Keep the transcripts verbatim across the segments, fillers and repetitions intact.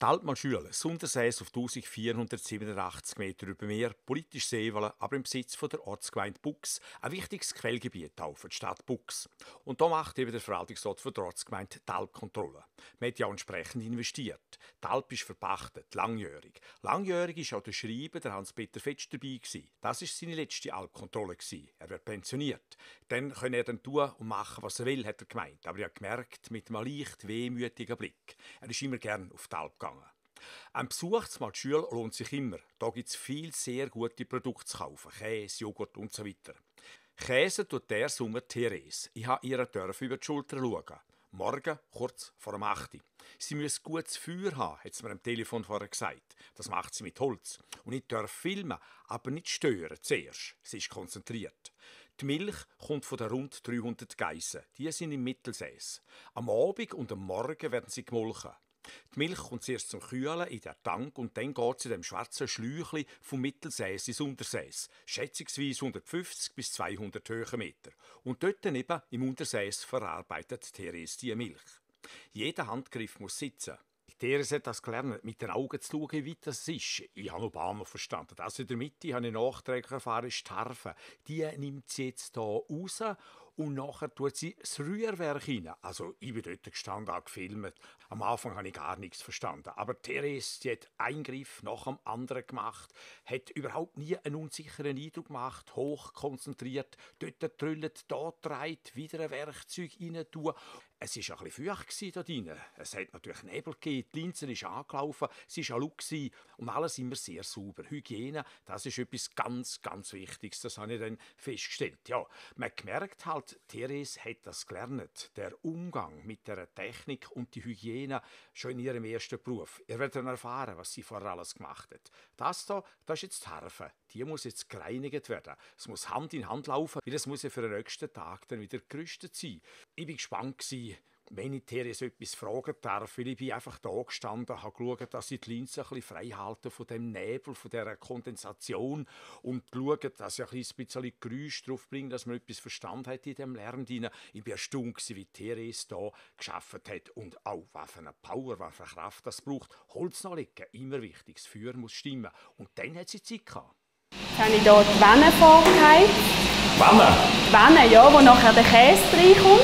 Die Alpmann-Schule, Sundersees auf eintausendvierhundertsiebenundachtzig Meter über Meer, politisch Seewallen, aber im Besitz von der Ortsgemeinde Bux, ein wichtiges Quellgebiet auch für die Stadt Bux. Und da macht eben der Verwaltungsrat von der Ortsgemeinde die Alpkontrolle. Man hat ja auch entsprechend investiert. Die Alp ist verpachtet, langjährig. Langjährig war auch der Schreiber, der Hans-Peter Fetsch, dabei gewesen. Das war seine letzte Alpkontrolle. Er wird pensioniert. Dann kann er dann tun und machen, was er will, hat er gemeint. Aber er hat gemerkt, mit einem leicht wehmütigen Blick. Er ist immer gern auf die Alp gegangen. Ein Besuch zur Schule lohnt sich immer. Da gibt es viele sehr gute Produkte zu kaufen. Käse, Joghurt und so weiter. Käse tut der Sommer Therese. Ich habe ihr dürfen über die Schulter schauen. Morgen, kurz vor dem acht Uhr. Sie müsse gutes Feuer haben, hat sie mir am Telefon vorher gesagt. Das macht sie mit Holz. Und ich darf filmen, aber nicht stören zuerst. Sie ist konzentriert. Die Milch kommt von den rund dreihundert Geissen. Die sind im Mittelsees. Am Abend und am Morgen werden sie gemolken. Die Milch kommt zuerst zum Kühlen in den Tank und dann geht sie in dem schwarzen Schläuchli vom Mittelsees ins Untersees. Schätzungsweise hundertfünfzig bis zweihundert Höhenmeter. Und dort daneben im Untersees verarbeitet Therese die Milch. Jeder Handgriff muss sitzen. Therese hat das gelernt, mit den Augen zu schauen, wie weit das ist. Ich habe noch Baum verstanden. Das in der Mitte habe ich nachträglich erfahren, ist die Harfe. Die nimmt sie jetzt hier raus und nachher tut sie das Rührwerk rein. Also ich bin dort gestanden, habe gefilmt. Am Anfang habe ich gar nichts verstanden. Aber Therese, die hat einen Griff nach dem anderen gemacht, hat überhaupt nie einen unsicheren Eindruck gemacht, hoch konzentriert, dort trüllt, da dreht, wieder ein Werkzeug rein tun. Es war ein bisschen feucht da drin. Es hat natürlich Nebel gegeben, die Linse ist angelaufen, sie war laut und alles immer sehr sauber. Hygiene, das ist etwas ganz, ganz Wichtiges, das habe ich dann festgestellt. Ja, man gemerkt halt, Therese hat das gelernt, der Umgang mit der Technik und die Hygiene schon in ihrem ersten Beruf. Ihr werdet dann erfahren, was sie vorher alles gemacht hat. Das hier, das ist jetzt die Harfe. Die muss jetzt gereinigt werden. Es muss Hand in Hand laufen, weil es muss ja für den nächsten Tag dann wieder gerüstet sein. Ich war gespannt gewesen, wenn ich Therese etwas fragen darf, weil ich bin einfach da gestanden, habe geschaut, dass ich die Linse ein bisschen frei halte von dem Nebel, von dieser Kondensation und geschaut, dass ich ein bisschen Geräusch drauf bringe, dass man etwas verstanden hat in dem Lärm. Ich war erstaunt, wie Therese hier gearbeitet hat und auch, was für eine Power, was für eine Kraft das braucht. Holz noch legen, immer wichtig, das Feuer muss stimmen. Und dann hat sie Zeit gehabt. Jetzt habe ich hier die Wanne vorgeheizt. Wanne? Die Wanne, ja, wo nachher der Käse reinkommt.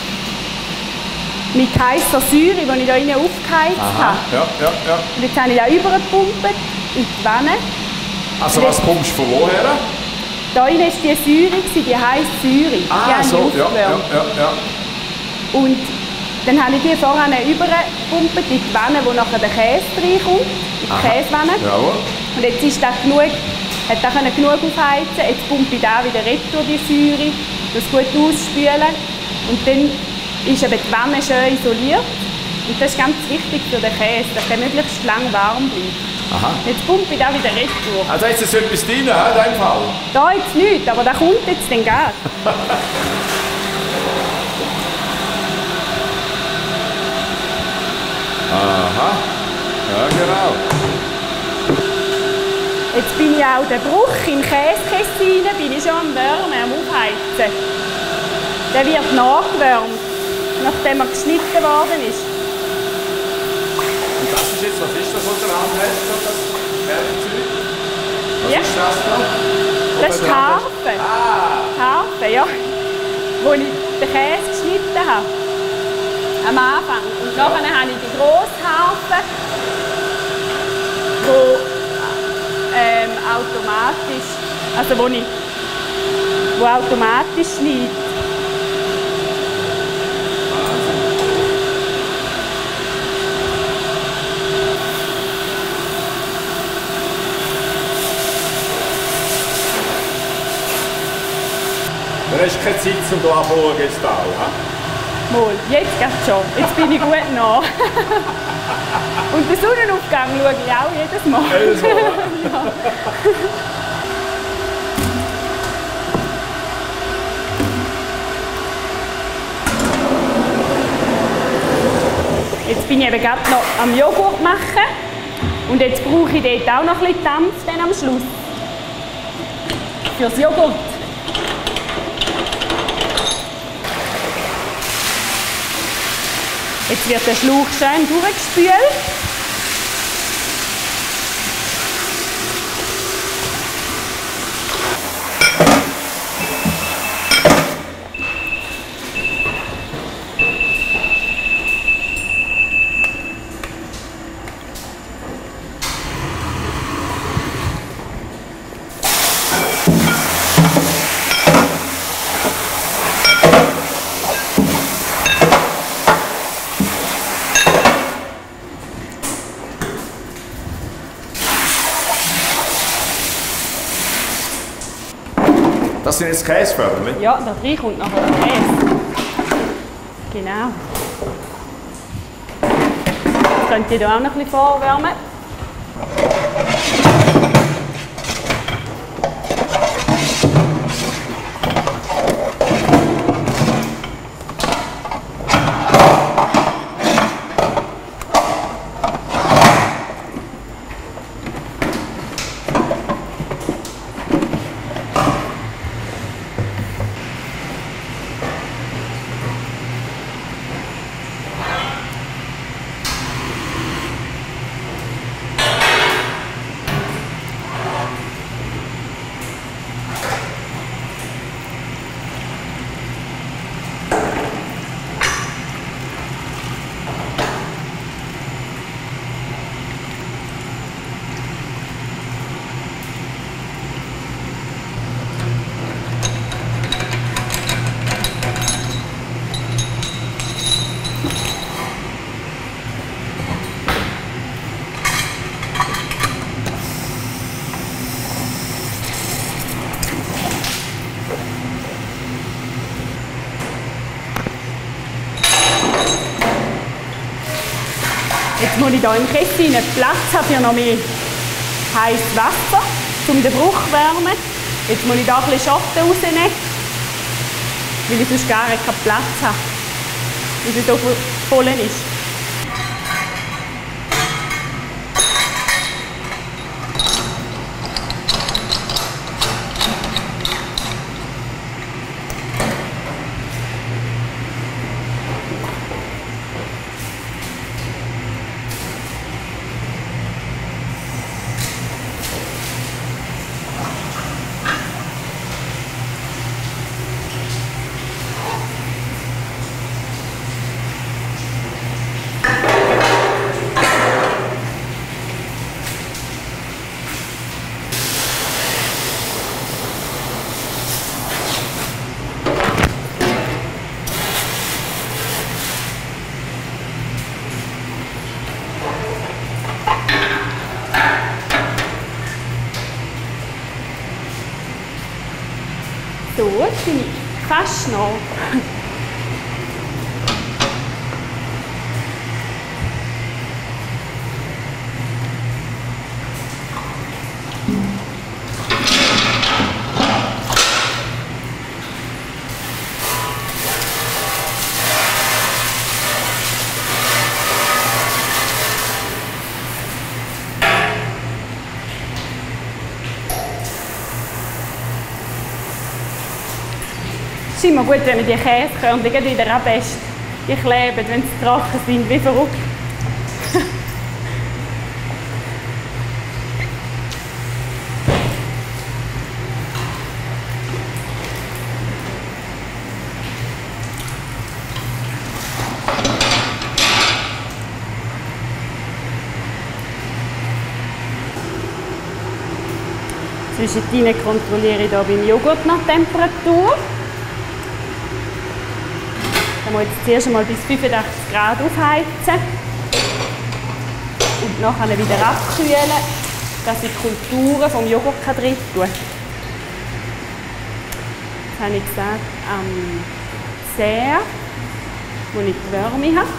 Mit heißer Säure, die ich hier rein aufgeheizt habe. Ja, ja, ja. Und jetzt habe ich da übergepumpt in die Wanne. Also was pumpst du von woher? Da rein war die Säure, die heiße Säure. Ah, die so, ja, ja, ja, ja. Und dann habe ich die vorher übergepumpt in die Wanne, wo nachher der Käse reinkommt. In die Käsewanne. Jawohl. Und jetzt ist das genug, hat das genug aufheizen. Jetzt pumpe ich da wieder retour die Säure, das gut ausspülen. Und dann ist eben die Wanne schön isoliert. Und das ist ganz wichtig für den Käse, dass er möglichst lang warm bleibt. Aha. Jetzt pumpe ich da wieder retour. Also jetzt ist etwas drin, in dem Fall? Da jetzt nichts, aber da kommt jetzt den Gas. Aha, ja genau. Jetzt bin ich auch den Bruch im Käsekessel rein, bin ich schon am Wärmen, am Aufheizen. Der wird nachgewärmt, nachdem er geschnitten worden ist. Und das ist jetzt, was ist das, was der Hand hat, das Werkzeug? Was Ja. ist das da? Das ist die Harfe. Ah! Die Harfe, ja. Wo ich den Käse geschnitten habe. Am Anfang. Und Ja. nachher habe ich die grosse Harfe, wo ähm, automatisch, also wo ich, wo automatisch schneidet. Du hast keine Zeit, um hier anzufangen, jetzt auch, ja? Mal, jetzt geht's schon. Jetzt bin ich gut nach. Und den Sonnenaufgang schaue ich auch jedes Mal. Jedes Mal, ja. Ja. Jetzt bin ich eben gerade noch am Joghurt machen. Und jetzt brauche ich dort auch noch ein bisschen Dampf dann am Schluss. Fürs Joghurt. Jetzt wird der Schlauch schön durchgespült. Das sind jetzt Käseförmchen? Ja, da drin kommt nachher der Käse. Genau. Jetzt könnt ihr hier auch noch ein bisschen vorwärmen. Jetzt muss ich hier im Kessel Platz haben für noch mehr heißes Wasser, um den Bruch zu wärmen. Jetzt muss ich hier ein bisschen Schatten rausnehmen, weil ich sonst gar keinen Platz habe, weil es so voll ist. So, jetzt bin ich fast noch. Es ist immer gut, wenn man die Käsekörnchen wieder abwäscht. Die kleben, wenn sie trocken sind, wie verrückt. Zwischendrin kontrolliere ich hier beim Joghurt nach Temperatur. Dann muss ich jetzt zuerst einmal bis fünfundachtzig Grad aufheizen und nachher wieder abkühlen, dass ich die Kulturen vom Joghurt drin tun kann. Das habe ich gesagt, am zehn, wo ich die Wärme habe.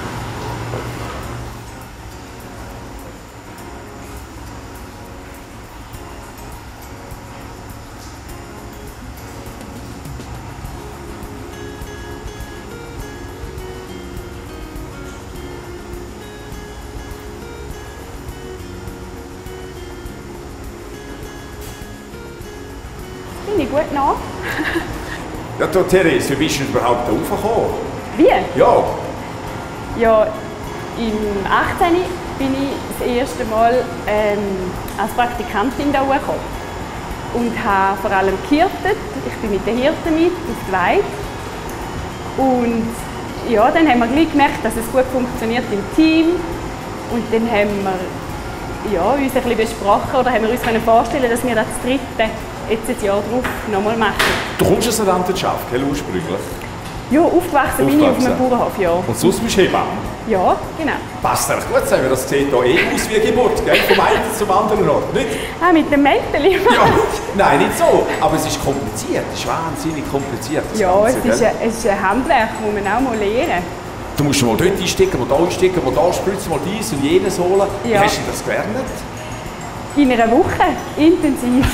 Bin ich gut nach? Ja, du, Therese, wie bist du überhaupt da raufgekommen? Wie? Ja. Ja, im achtzehn bin ich das erste Mal ähm, als Praktikantin da gekommen und habe vor allem gehirtet. Ich bin mit den Hirten mit auf die Weide. Und ja, dann haben wir gleich gemerkt, dass es gut funktioniert im Team. Und dann haben wir ja, uns ein bisschen besprochen oder haben wir uns vorstellen, dass wir das dritte jetzt ein Jahr drauf nochmal machen. Du kommst aus der Landwirtschaft, gell, ursprünglich? Ja, aufgewachsen bin ich auf einem Bauernhof, ja. Und sonst bist du Hebamme? Ja, genau. Passt recht gut zusammen, das sieht hier eh aus wie Geburt, gell? Vom einen zum anderen Ort, nicht? Ah, mit dem Mäntel? Ja, nein, nicht so, aber es ist kompliziert, es ist wahnsinnig kompliziert. Das ja, Ganze, es, ist ein, es ist ein Handwerk, das man auch mal lernen muss. Du musst mal dort einstecken, wo da einstecken, wo da spritzen, mal dies und jenes holen. Ja. Wie hast du das gelernt? In einer Woche, intensiv.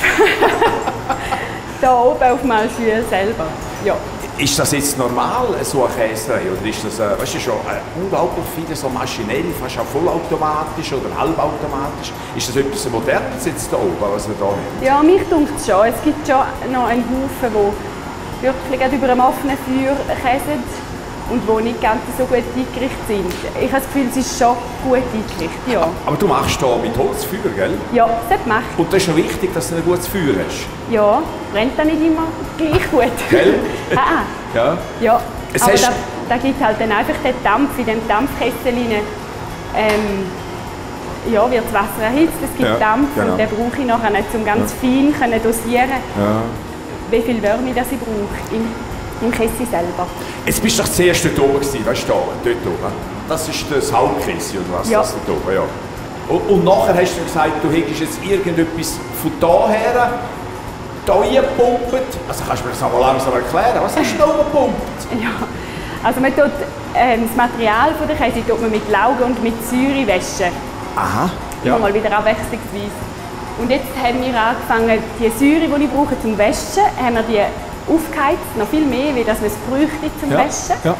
Da oben auf Malschüre selber, ja. Ist das jetzt normal, so eine Käserei? Oder ist das, äh, weißt du, schon äh, unglaublich viel so maschinell, fast auch vollautomatisch oder halbautomatisch? Ist das etwas Modernes jetzt da oben, was wir da haben? Ja, mich dunkt es schon. Es gibt schon noch einen Haufen, die wirklich über einem offenen Feuer käsen und die nicht ganz so gut eingerichtet sind. Ich habe das Gefühl, es ist schon gut eingerichtet, ja. Aber du machst hier mit Holzfeuer, gell? Ja, das mache ich. Und das ist schon wichtig, dass du ein gutes Feuer hast. Ja, brennt dann nicht immer gleich gut. Gell? ah, Ja. ja. Es aber hast- da, da gibt halt dann einfach den Dampf in dem Dampfkessel rein. Ähm, ja, wird das Wasser erhitzt, es gibt Ja, Dampf genau. und den brauche ich nachher nicht, um ganz fein können dosieren, Ja. wie viel Wärme das ich brauche im, im Kessel selber. Jetzt bist du doch zuerst dort oben gewesen, weißt du, da, dort oben. Das ist das Hauptkäse, oder was? Ja. Das dort oben, ja. Und, und nachher hast du gesagt, du hättest jetzt irgendetwas von da her da reingepumpt. Also kannst du mir das mal langsam erklären, was hast du da oben gepumpt? Ja, also man tut, ähm, das Material von der Käse tut man mit Lauge und mit Säure waschen. Aha. Immer mal wieder abwechslungsweise. Und jetzt haben wir angefangen, die Säure, die ich brauche zum Waschen, haben wir die aufgeheizt, noch viel mehr, wie das man es bräuchte zum Ja. Waschen. Ja.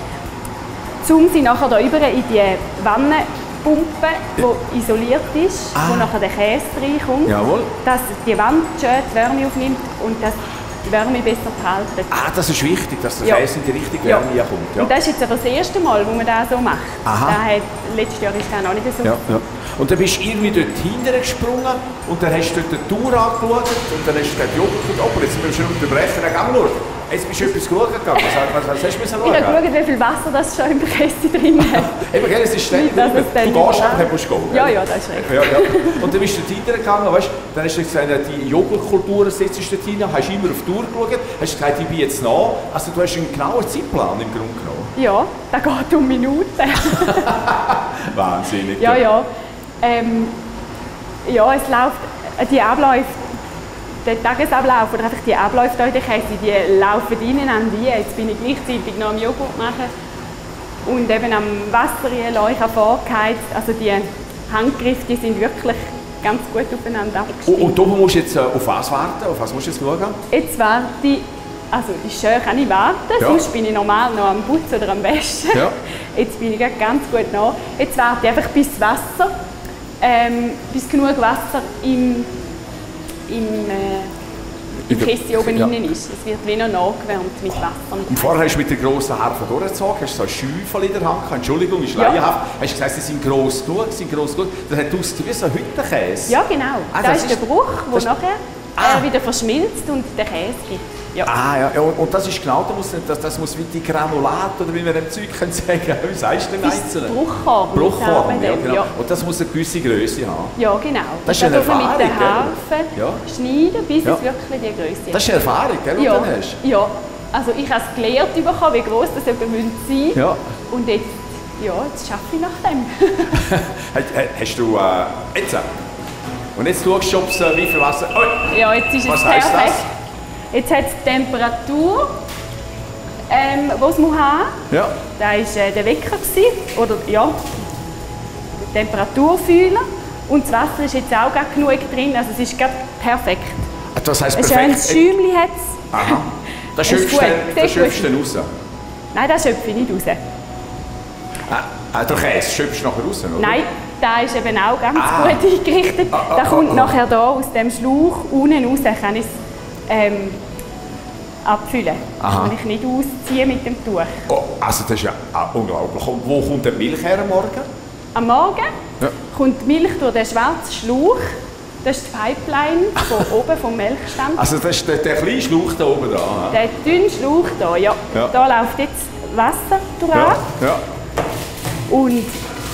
Um sie nachher da über in die Wanne pumpen, die isoliert ist, Ah. wo nachher der Käse reinkommt, Jawohl. dass die Wand schön die Wärme aufnimmt und dass die Wärme besser behalten. Ah, das ist wichtig, dass der Ja. Käse in die richtige Ja. Wärme kommt. Ja. Und das ist jetzt aber das erste Mal, wo man das so macht. Aha. Da hat, letztes Jahr ist das noch nicht so. Ja, ja. Und dann bist du irgendwie dort hinten gesprungen und dann hast du dort die Tour angeschaut und dann hast du gesagt, ja, aber jetzt müssen wir schon unterbrechen, dann geh nur. Jetzt bist du etwas schauen gegangen. Was, was, was hast du müssen Ich habe schauen? geschaut, wie viel Wasser das schon im Käse drin hat. Eben, gell, es ist ständig. Nicht, dass es Du dann gehst überall- einfach, musst du gehen. Ja, gell? ja, das ist recht. Ja, ja. Und dann bist du dort hintergegangen, weißt, dann hast du gesagt, die Joghurtkulturen setzt du dort hinein, hast immer auf die Tour geschaut, hast gesagt, ich bin jetzt nach. Also du hast einen genauen Zeitplan im Grunde genommen. Ja, das geht um Minuten. Wahnsinnig. ja, ja. Ähm, ja, es läuft, äh, die Abläufe, der Tagesablauf oder einfach die Abläufe hier in der Käse, die laufen ineinander ein. Jetzt bin ich gleichzeitig noch am Joghurt machen und eben am Wasser reinlaufen, vorgeheizt. Also die Handgriffe, die sind wirklich ganz gut aufeinander Und, abgestimmt. und du musst jetzt äh, auf was warten? Auf was musst du jetzt schauen? Jetzt warte ich, also die Schön kann ich warten, Ja. sonst bin ich normal noch am Putzen oder am Waschen. Ja. Jetzt bin ich gerade ganz gut nach. Jetzt warte ich einfach bis das Wasser, ähm, bis genug Wasser im, im, äh, im In der- Käse oben ja. drin ist. Es wird wie noch nachgewärmt mit Wasser. Und vorher hast du mit der grossen Harfe durchgezogen, hast so ein Schäufel in der Hand gehabt. Entschuldigung, ist Ja. laienhaft. Hast du gesagt, sie sind gross genug, sind gross genug. Das hat ausgesehen wie so ein Hüttenkäse. Ja, genau. Ah, das, das ist ist- der Bruch, der das- nachher Ah. äh, wieder verschmilzt und den Käse gibt. Ja. Ah, ja, ja, und und das ist genau, das muss, das, das muss wie die Granulat, oder wie wir dem Zeug können sagen, wie sagst du denn Das ist einzeln? Bruchform. Bruchform, sagt man ja, dem. genau. Ja. Und das muss eine gewisse Größe haben. Ja, genau. Das ist Und eine dann tut man mit der Erfahrung, Harfe Ja. schneiden, bis Ja. es wirklich die Größe hat. Das ist eine Erfahrung, gell, die ja. du dann hast. Ja, also ich habe es gelernt bekommen, wie groß das eben sein müsste. Ja. Und jetzt, ja, jetzt arbeite ich nach dem. Hast, hast du, äh, jetzt, äh, und jetzt schaust du, ob es, äh, wie viel Wasser, oh, Ja, jetzt ist es Was heisst perfekt. Jetzt hat es die Temperatur, ähm, die es muss haben. ja. Da war äh, der Wecker. Gewesen, oder ja, der Temperaturfühler. Und das Wasser ist jetzt auch gerade genug drin, also es ist gerade perfekt. Das heisst Ein perfekt. schönes Schäumchen hat es. Aha. Das Ist schöpfst gut, du sehr dann- das schöpfst gut. du dann raus. Nein, das schöpfe ich nicht raus. Ah, ah, der Käse schöpfst du nachher raus, oder? Nein, da ist eben auch ganz Ah. gut eingerichtet. Ah, ah, Da kommt ah, ah. nachher da aus dem Schlauch unten raus, kann ich es ähm, abfüllen. Aha. Kann ich nicht ausziehen mit dem Tuch. Oh, also das ist ja ah, unglaublich. Und wo kommt die Milch her am Morgen? Am Morgen Ja. kommt die Milch durch den schwarzen Schlauch. Das ist die Pipeline von oben vom Milchstand. Also das ist der, der kleine Schlauch da oben dran. hä? Der dünne Schlauch hier, ja. Ja. Da läuft jetzt Wasser durch. Ja, ja. Und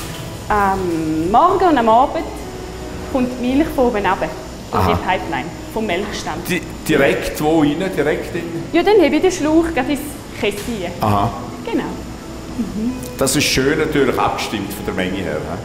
am Morgen und am Abend kommt die Milch von oben runter. Durch Aha. die Pipeline vom Milchstand. Di direkt wo rein? Direkt in... Ja, dann habe ich den Schlauch gerade ins Käse rein. Aha. Genau. Mhm. Das ist schön natürlich abgestimmt von der Menge her. He?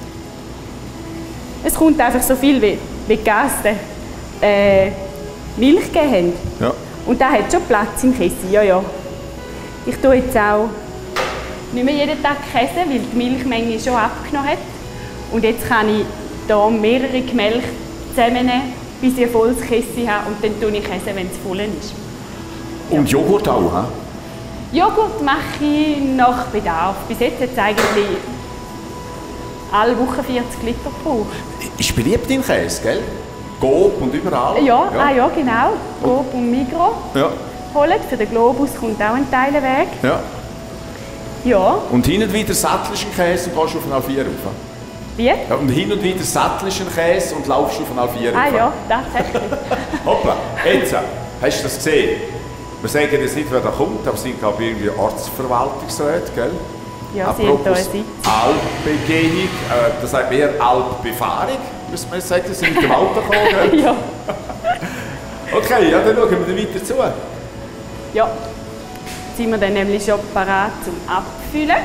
Es kommt einfach so viel, wie, wie die Gäste äh, Milch gegeben haben. Ja. Und da hat schon Platz im Käse, ja, ja. Ich tue jetzt auch nicht mehr jeden Tag Käse, weil die Milchmenge schon abgenommen hat. Und jetzt kann ich hier mehrere Gemälche zusammennehmen, bis ich ein volles Käse habe. Und dann tue ich Käse, wenn es voll ist. Und Joghurt auch, he? Joghurt mache ich nach Bedarf. Bis jetzt hat es eigentlich alle Woche vierzig Liter gebraucht. Ist beliebt im Käse, gell? Coop und überall. Ja, ja. Ah, ja genau. Coop und Migros ja. holen. Für den Globus kommt auch ein Teil weg. Ja. Ja. Und hin und wieder sattelst du einen Käse und gehst auf einen A vier rauf. Wie? Ja, und hin und wieder sattelst du einen Käse und laufst auf einen A vier rauf. Ah ja, tatsächlich. Hoppla, jetzt, hast du das gesehen? Wir sagen jetzt nicht, wer da kommt, aber es sind glaube ich irgendwie Ortsverwaltungsräte, gell? Ja, sie haben da eine Apropos Sitz. Alpbegehung, äh, das heißt mehr Alpbefahrung, müssen wir jetzt sagen, sie sind mit dem Auto gekommen, gell? Ja. Okay, ja, dann schauen wir dann weiter zu. Ja. Jetzt sind wir dann nämlich schon parat zum Abfüllen.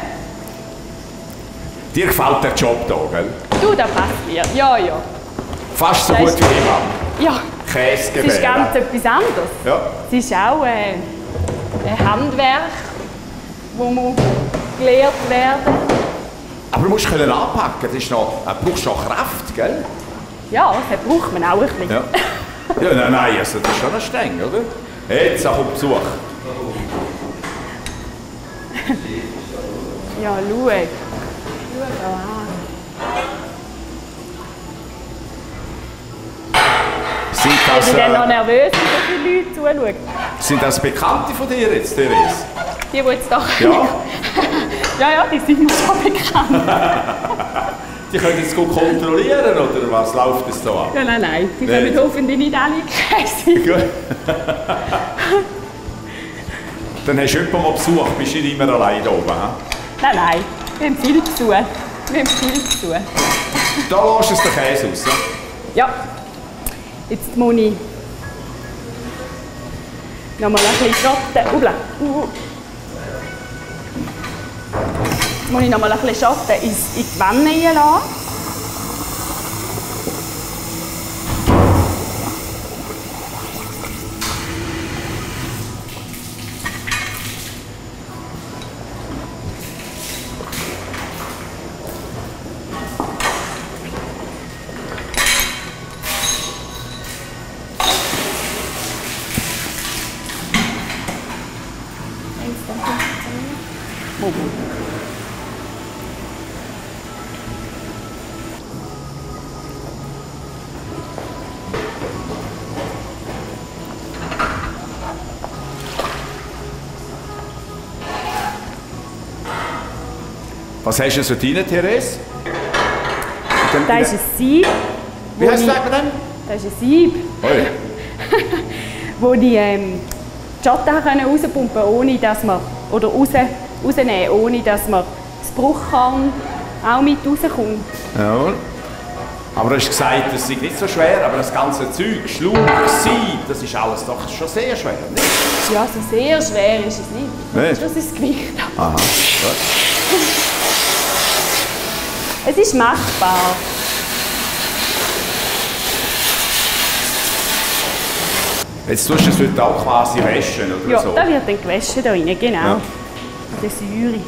Dir gefällt der Job hier, gell? Du, das passt mir. Ja, ja. Fast so Das gut ist- wie immer. Ja, Käse es ist ganz etwas anderes. Ja. Es ist auch äh, ein Handwerk, das muss gelehrt werden. Aber du musst können anpacken, das ist noch, du brauchst schon Kraft, gell? Ja, das braucht man auch ein bisschen. Ja. Ja, nein, nein, also das ist schon noch streng, oder? Jetzt kommt Besuch. Ja, schau. Schau da an. Sind Ich das, bin dann noch äh, nervös, wenn so viele Leute zuschauen. sind das Bekannte von dir jetzt, Therese? Die, die jetzt doch... Ja. ja, ja, die sind mir schon bekannt. Die können jetzt gut kontrollieren, oder was läuft es da an? Ja, nein, nein. Die Nicht. kommen hoffentlich nicht alle in Käse. Gut. Dann hast du jemanden mal Besuch, bist du nicht immer allein da oben. He? Nein, nein. Wir haben viel zu tun. Wir haben viel zu tun. Da lässt es den Käse raus. Ne? Ja. Jetzt muss ich noch mal ein bisschen Schotten. Ubla. Uh. Jetzt muss ich noch mal ein bisschen Schotten in in die Wanne reinlassen. Was hast du so drin, Therese? Da ist ein Sieb. Wie wo heißt ich- das denn? Das ist ein Sieb, Oi. wo die ähm, die Schotten können rauspumpen ohne dass man, oder raus, rausnehmen, ohne dass man das Bruchkorn auch mit rauskommt. Jawohl. Aber du hast gesagt, das ist nicht so schwer, aber das ganze Zeug, Schlauch, Sieb, das ist alles doch schon sehr schwer. Nicht? Ja, so sehr schwer ist es nicht. Nicht? Das ist das Gewicht. Aha. Gut. Es ist machbar. Jetzt tust du es heute auch quasi waschen oder Ja, so. da wird dann gewaschen da rein, genau. Ja. Die Säure.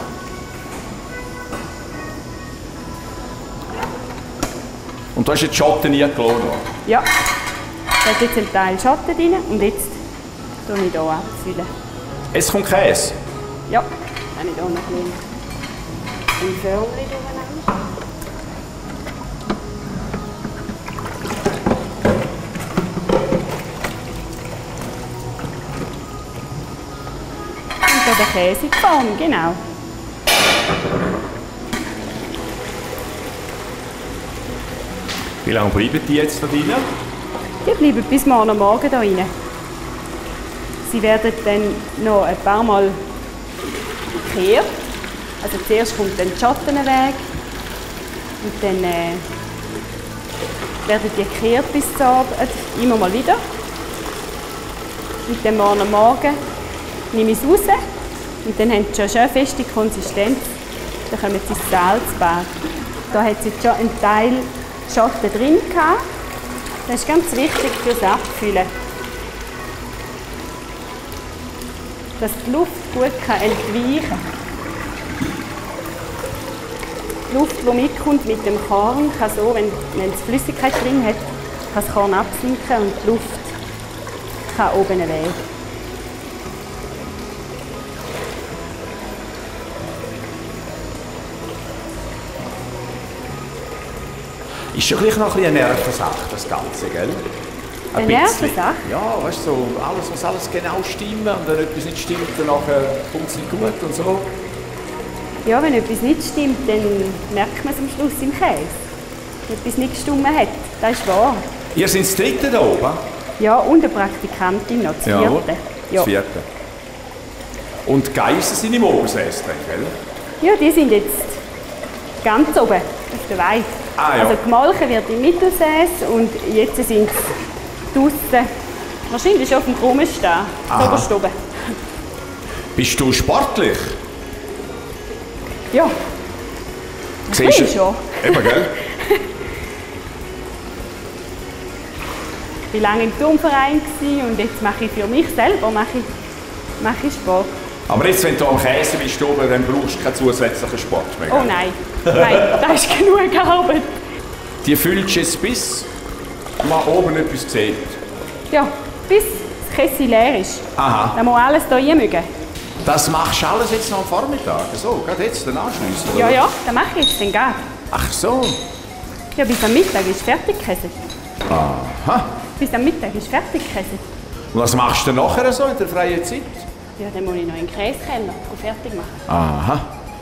Und du hast jetzt die Schotten nie gelassen. Ja. Da hat jetzt ein Teil Schatten drin und jetzt tue ich hier abfüllen. Jetzt kommt Käse. Ja, dann habe ich hier noch ein bisschen ein Förmchen durcheinander. Und dann der Käse in die Form, genau. Wie lange bleiben die jetzt da drin? Die bleiben bis morgen Morgen hier rein. Sie werden dann noch ein paar Mal gekehrt. Also zuerst kommt dann die Schotten weg und dann äh, werden die gekehrt bis zum Abend, äh, immer mal wieder. Und dann morgen Morgen nehme ich es raus Und dann haben sie schon eine schön feste Konsistenz. Dann kommen sie ins Salzbad. Da hat es jetzt schon einen Teil Schotten drin gehabt. Das ist ganz wichtig fürs Abfüllen. Dass die Luft gut entweichen kann. Die Luft, die mitkommt mit dem Korn, kann so, wenn, wenn es Flüssigkeit drin hat, kann das Korn absinken und die Luft kann oben weg. Ist schon gleich noch ein bisschen eine Nervensache, das Ganze, gell? Eine Nervensache? Ja, weißt du, so, alles muss alles genau stimmen und wenn etwas nicht stimmt, dann kommt es nicht gut und so. Ja, wenn etwas nicht stimmt, dann merkt man es am Schluss im Käse. Wenn etwas nicht gestimmt hat, das ist wahr. Ihr seid das Dritte da oben? Ja, und eine Praktikantin noch, das Ja, Vierte. Ja. das Vierte. Und die Geissen sind im Obersäß drin, gell? Ja, die sind jetzt ganz oben auf der Weide. Ah, ja. Also gemolken wird im Mittelsäß und jetzt sind sie draussen, wahrscheinlich schon auf dem Krummenstehen, oberst oben. Bist du sportlich? Ja, Siehst du? schon. Eben, gell? Ich war lange im Turnverein und jetzt mache ich für mich selber mache ich, mache ich Sport. Aber jetzt, wenn du am Käse bist, oben, dann brauchst du keinen zusätzlichen Sport mehr. Oh gell? nein, nein, das ist genug Arbeit. Die füllst du jetzt bis man oben etwas sieht. Ja, bis das Kessel leer ist. Aha. Dann muss alles hier einmügen. Das machst du alles jetzt noch am Vormittag? So, gerade jetzt, dann anschliessen? Ja, ja, das mache ich jetzt dann gerade. Ach so. Ja, bis am Mittag ist fertig Käse. Aha. Bis am Mittag ist fertig Käse. Und was machst du nachher so in der freien Zeit? Ja, dann muss ich noch in den Käsekeller fertig machen. Aha.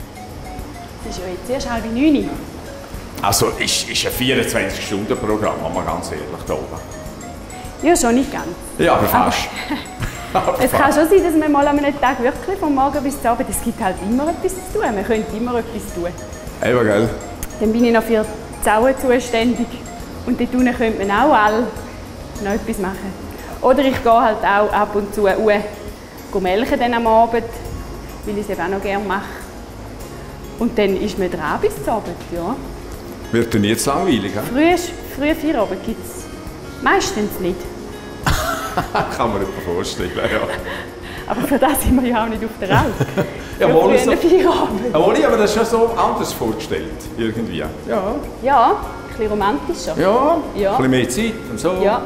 Das ist ja jetzt erst halb neun. Also, ist, ist ein vierundzwanzig-Stunden-Programm, mal ganz ehrlich, da oben. Ja, schon nicht ganz. Ja, aber fast. Aber Es kann fast. schon sein, dass man mal an einem Tag wirklich vom Morgen bis zum Abend, es gibt halt immer etwas zu tun. Man könnte immer etwas tun. Eben, gell? Dann bin ich noch für die Zauen zuständig. Und dort unten könnte man auch alle noch etwas machen. Oder ich gehe halt auch ab und zu uh, melken dann am Abend, weil ich es eben auch noch gerne mache. Und dann ist man dran bis zum Abend, ja. Wird dir nie zu langweilig, he? Früh, früh Feierabend gibt es meistens nicht. Kann man nicht vorstellen, ja. Aber für das sind wir ja auch nicht auf der Welt. Ja, Für wohl frühen so. Feierabend. Aber ich habe mir das schon so anders vorgestellt, irgendwie. Ja. Ja, ein bisschen romantischer. Ja, Ja. ein bisschen mehr Zeit und so. Ja.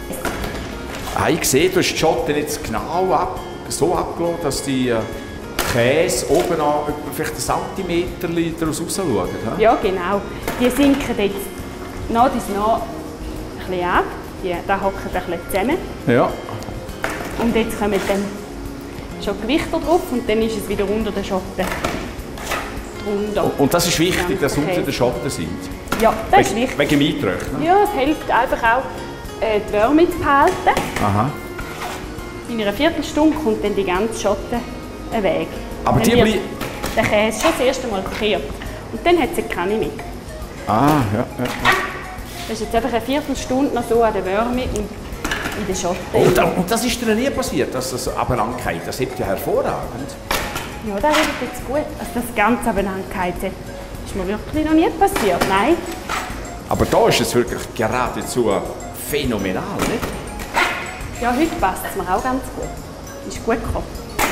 Ah, ich sehe, du hast die Schotten jetzt genau ab, so abgelassen, dass die äh, Käse oben noch etwa vielleicht einen Zentimeter daraus raus schauen. he? Ja, genau. Die sinken jetzt nach und nach ein bisschen ab. Die, da hocken ein bisschen zusammen. Ja. Und jetzt kommen dann schon Gewichte drauf und dann ist es wieder unter den Schotten drunter. Und das ist wichtig, dass Okay. unter den Schotten sind. Ja, das ist wichtig. Wegen dem Eintrocknen. Ja, es hilft einfach auch, äh, die Wärme zu behalten. Aha. In einer Viertelstunde kommt dann die ganze Schotte weg. Aber Dann die wird blei- der Käse schon das erste Mal gekehrt. Und dann hat es keine mehr. Ah, ja, ja. Das ist jetzt einfach eine Viertelstunde noch so an der Wärme und in der Schotte. Und, und das ist dir nie passiert, dass das abeinandergeht. Das hebt ja hervorragend. Ja, das wird jetzt gut. Also das ganze Abeinandergehalten ist mir wirklich noch nie passiert. Nein. Aber da ist es wirklich geradezu phänomenal, nicht? Ja, heute passt es mir auch ganz gut. Ist gut gekommen.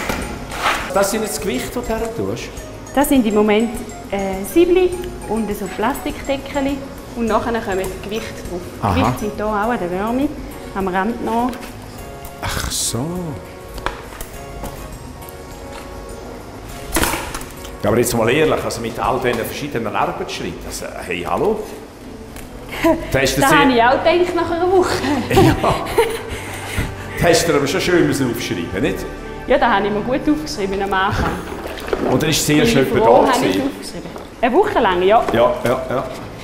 Das sind jetzt Gewichte, die du her tust. Das sind im Moment äh, Siebli und so Plastikdeckel. Und nachher kommen die Gewichte drauf. Die Aha. Gewichte sind hier auch an der Wärme, am Rand noch. Ach so. Ja, aber jetzt mal ehrlich, also mit all diesen verschiedenen Arbeitsschritten, also, hey, hallo? Da hast du Das sehr- habe ich auch gedacht nach einer Woche. Ja. Das hast du dir aber schon schön müssen aufschreiben, nicht? Ja, das habe ich mir gut aufgeschrieben am Anfang. Und dann ist es zuerst Bin ich jemand froh, da habe ich es gewesen. aufgeschrieben. Eine Woche lang, ja. Ja, ja, ja.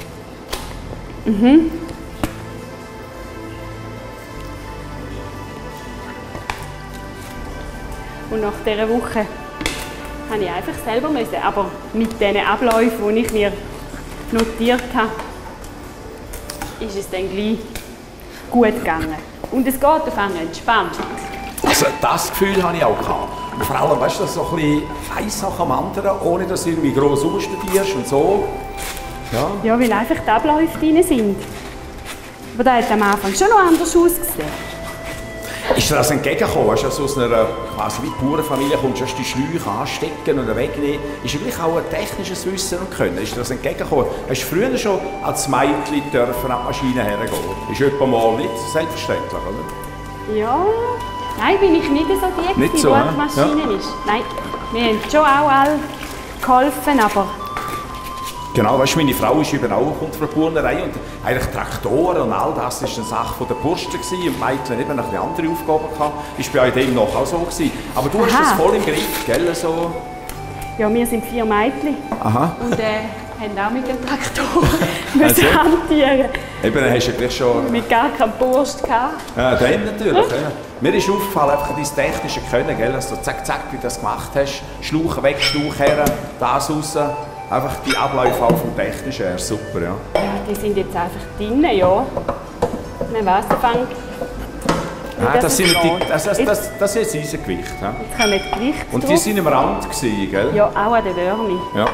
Und nach dieser Woche habe ich einfach selber müssen. Aber mit diesen Abläufen, die ich mir notiert habe, ist es dann gleich gut gegangen. Und es geht auf einmal entspannt. Also das Gefühl hatte ich auch gehabt. Und vor allem, weißt du, so ein bisschen eine Sache am anderen, ohne dass du irgendwie gross umstudierst und so. Ja. Ja, weil einfach die Abläufe drin sind. Aber das hat am Anfang schon noch anders ausgesehen. Ist dir das entgegengekommen? Weißt du, also aus einer quasi wie Bauernfamilie kommst du erst die Schläuche anstecken und wegnehmen. Ist wirklich auch ein technisches Wissen und Können? Ist dir das entgegengekommen? Hast du früher schon als Mädchen dürfen an die Maschine hergehen? Ist etwa mal nicht selbstverständlich, oder? Ja, nein, bin ich nicht so die, Nicht die so, an ne? die Maschine Ja. ist. Nein, wir haben schon auch alle geholfen, aber Genau, weißt du, meine Frau ist eben auch kommt von der Bauernerei und eigentlich Traktoren und all das war eine Sache von der Bursten gewesen, und die Mädchen eben noch ein bisschen andere Aufgaben gehabt. Ist bei dem noch auch so gewesen. Aber du hast Aha. das voll im Griff, gell? So. ja, wir sind vier Mädchen Aha. und äh, haben auch mit dem Traktor müssen Also? hantieren. Eben, dann hast du ja gleich schon... Mit gar keinem Burst gehabt. Ja, dann natürlich. Ja. Mir ist aufgefallen, einfach dein technische Können, gell? Dass du zack, zack, wie du das gemacht hast. Schlauch weg, Schlauch her, das raus. Einfach die Abläufe auch vom Technischen her, super, ja. Ja, die sind jetzt einfach drin, ja. Man weiss anfangen, wie Ah, das, es sind geht. die, das, das, Jetzt- das, das ist jetzt unser Gewicht. Ja. Jetzt kommen die Gewichte Und die drauf. sind am Rand, gewesen, gell? Ja, auch an der Wärme. Ja.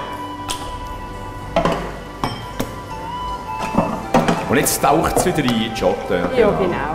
Und jetzt taucht es wieder rein in die Schotte. Ja, genau.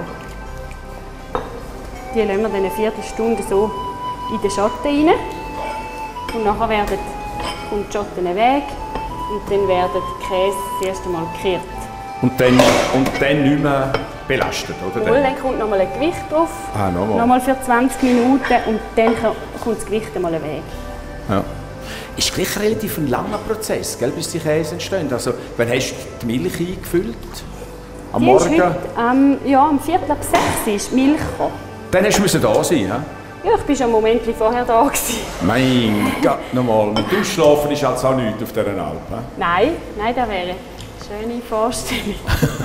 Die lassen wir dann eine Viertelstunde so in den Schatten rein. Und nachher werden, kommt die Schotten weg und dann werden die Käse das erste Mal gekehrt. Und dann, und dann nicht mehr belastet, oder? Wohl, dann kommt nochmal ein Gewicht drauf. Ah, nochmal. Nochmal für zwanzig Minuten und dann kommt das Gewicht einmal weg. Ja. Ist gleich relativ ein langer Prozess, gell, bis die Käse entstehen. Also, wann hast du die Milch eingefüllt? Am Die Morgen? ist heute, ähm, ja, um Viertel ab sechs ist die Milch gekommen. Dann hast du da sein, ja? Ja, ich war schon ein Moment vorher da. Gewesen. Mein Gott, nochmal. Mit Ausschlafen ist also auch nichts auf dieser Alp. He? Nein, nein, das wäre eine schöne Vorstellung.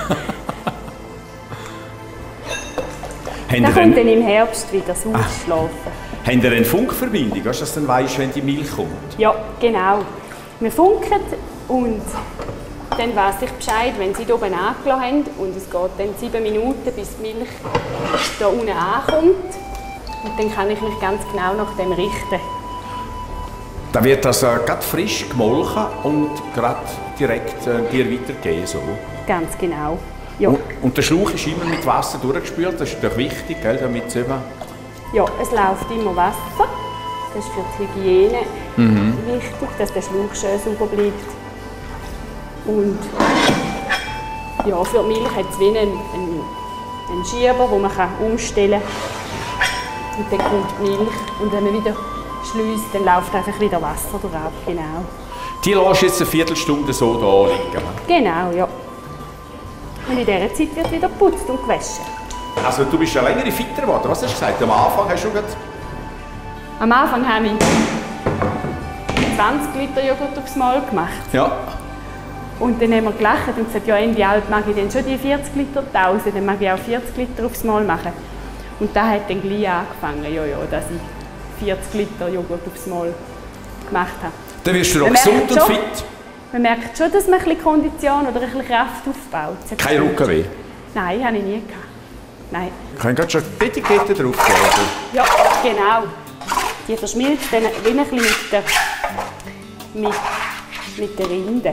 Haben Das ihr kommt denn, dann im Herbst wieder das Ausschlafen. habt ihr eine Funkverbindung, weißt du, dass du dann weißt, wenn die Milch kommt? Ja, genau. Wir funken und dann weiss ich Bescheid, wenn sie hier oben angelassen haben. Und es geht dann sieben Minuten, bis die Milch hier unten ankommt. Und dann kann ich mich ganz genau nach dem richten. Dann wird das äh, gerade frisch gemolken und gerade direkt äh, dir weitergegeben. So. Ganz genau. Ja, Und, und der Schlauch ist immer mit Wasser durchgespült, das ist natürlich wichtig, gell, damit es eben... ja, es läuft immer Wasser. Das ist für die Hygiene wichtig, dass der Schlauch schön sauber bleibt. Und ja, für die Milch hat es wie einen, einen, einen Schieber, den man kann umstellen kann. Und dann kommt die Milch. Und wenn man wieder schliesst, dann läuft einfach wieder Wasser drauf. Genau. Die lässt jetzt eine Viertelstunde so da liegen. Genau, ja. Und in dieser Zeit wird wieder geputzt und gewaschen. Also du bist ja länger fitter geworden, was hast du gesagt? Am Anfang hast du gerade... Am Anfang habe ich zwanzig Liter Joghurt aufs Mal gemacht. Ja. Und dann haben wir gelacht und gesagt, ja, Ende Alp mag ich dann schon die vierzig Liter tausen, dann mag ich auch vierzig Liter aufs Mal machen. Und da hat dann gleich angefangen, ja, ja, dass ich vierzig Liter Joghurt aufs Mal gemacht habe. Dann wirst du auch Man gesund merkt und schon- fit. Man merkt schon, dass man ein bisschen Kondition oder ein bisschen Kraft aufbaut. Kein Rückenweh. Nein, habe ich nie gehabt. Nein. Ich kann gerade schon die Etikette drauf geben. Ja, genau. Die verschmilzt dann wie ein bisschen mit der, mit, mit der Rinde.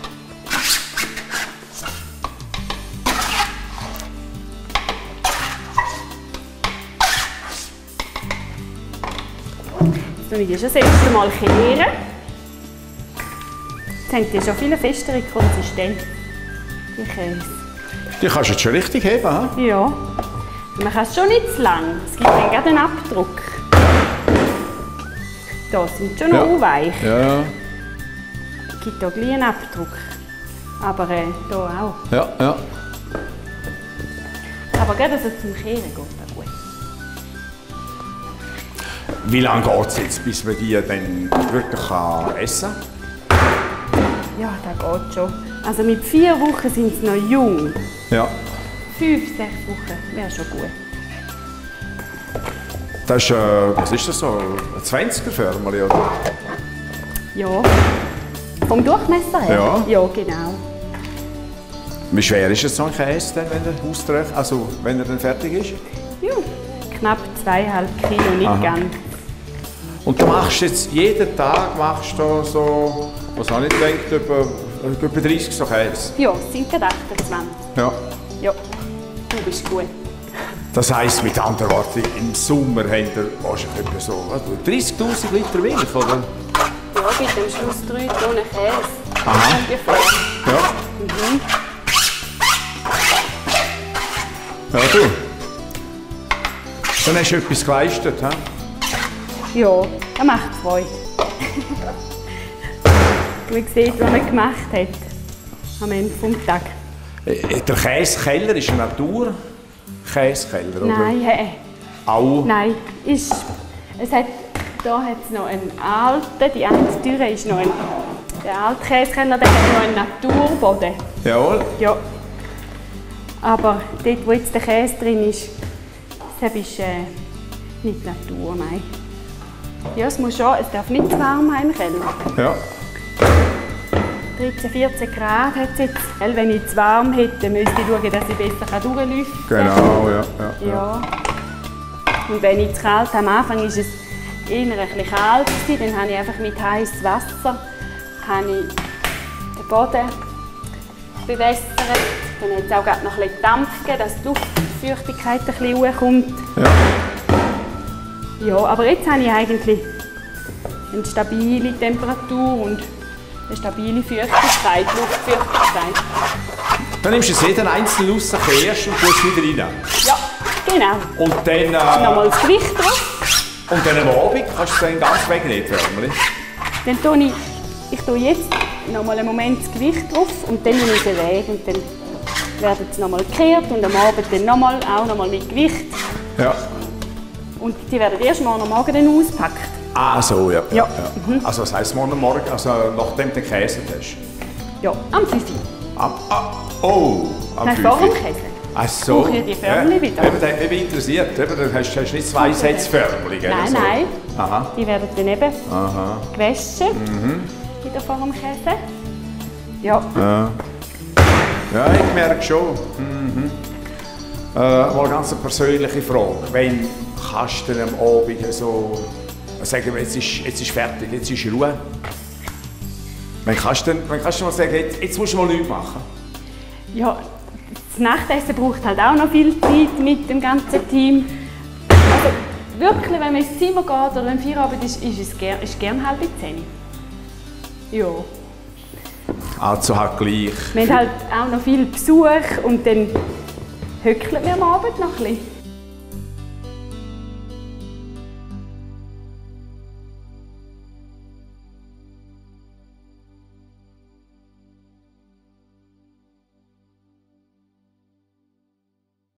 Jetzt tue ich die schon das erste Mal kehren. Jetzt haben die schon viel festere Konsistenz, die Käse. Die kannst du jetzt schon richtig heben, he? Ja. Man kann es schon nicht zu lang. Es gibt dann gerade einen Abdruck. Da sind schon noch Ja. weich. Ja, Es gibt hier gleich einen Abdruck. Aber äh, hier auch. ja, ja. Aber gerade so zum Kehren geht das gut. Wie lange geht es jetzt, bis man die dann wirklich kann essen kann? Ja, das geht schon. Also mit vier Wochen sind sie noch jung. Ja. Fünf, sechs Wochen wäre schon gut. Das ist, äh, was ist das so, ein zwanziger-Förmeli, oder? Ja. Vom Durchmesser her? Ja. Ja, genau. Wie schwer ist es so ein Käse, dann, wenn er austrägt, also wenn er dann fertig ist? Ja. Knapp zweieinhalb Kilo, nicht Aha. ganz. Und du machst jetzt jeden Tag machst du so, was habe ich gedacht, über, über dreißig so Käse? Ja, es sind gerade achtundzwanzig. Ja. Ja, du bist gut. Das heisst mit anderen Worten, im Sommer habt ihr wahrscheinlich etwa so dreißigtausend Liter Milch, oder? Ja, bei dem Schluss drei Tonnen Käse. Aha. Ungefähr. Ja. Mhm. Ja, du. Dann hast du etwas geleistet, he? Ja, das macht Freude. Man sieht, was man gemacht hat am Ende des Tages. Der Käsekeller ist ein Naturkäsekeller, oder? Nein, hey. Auch? Nein, ist, es hat, da hat es noch einen alten, die eine Tür ist noch ein, der alte Käsekeller, der hat noch einen Naturboden. Jawohl. Ja. Aber dort, wo jetzt der Käse drin ist, das ist äh, nicht Natur, nein. Ja, es muss schon, es darf nicht zu warm sein im Keller. Ja. dreizehn, vierzehn Grad hat es jetzt. Weil wenn ich zu warm hätte, müsste ich schauen, dass ich besser durchlüften kann. Genau, ja. ja, Ja. Und wenn ich zu kalt habe, am Anfang war es eher ein bisschen kalt, dann habe ich einfach mit heißem Wasser habe ich den Boden bewässert. Dann hat es auch gerade noch ein bisschen Dampf gegeben, dass die Luftfeuchtigkeit ein bisschen hochkommt. Ja. Ja, aber jetzt habe ich eigentlich eine stabile Temperatur und eine stabile Feuchtigkeit, Luftfeuchtigkeit. Dann nimmst du es jeden einzelnen raus, kehrst und tust es wieder rein. Ja, genau. Und dann... Äh, Nochmal das Gewicht drauf. Und dann am Abend kannst du es dann ganz wegnehmen, Förmli. Dann tue ich, ich tue jetzt nochmal einen Moment das Gewicht drauf und dann nehme ich den Weg. Und dann werden sie nochmal gekehrt und am Abend dann nochmal, auch nochmal mit Gewicht. Ja. Und die werden erst morgen am Morgen dann ausgepackt. Ah, so, ja. Ja. ja. Mhm. Also, das heisst morgen Morgen, also nachdem du den Käse hast? Ja, am fünf Uhr. Am, ah, oh, am Nein, fünf vor dem Uhr. Käse. Ach so. Brauche ich die Förmli wieder? Eben, das hat mich interessiert. Eben, dann hast du nicht zwei Sätze Förmli, gell? Nein, so. nein. Aha. Die werden dann eben Aha. gewaschen. Mhm. Wieder vor dem Käse. Ja. Ja. Ja, ich merke schon. Mhm. Äh, mal eine ganz persönliche Frage. Wenn kannst du am Abend so sagen, jetzt ist, jetzt ist fertig, jetzt ist Ruhe? Wenn kannst du, wenn kannst du mal sagen, jetzt, jetzt musst du mal nichts machen? Ja, das Nachtessen braucht halt auch noch viel Zeit mit dem ganzen Team. Also wirklich, wenn man ins Zimmer geht oder wenn Feierabend ist, ist es gern, ist gern halb zehn. Ja. Also halt gleich. Wir haben halt auch noch viel Besuch und dann hückeln wir am Abend noch ein bisschen.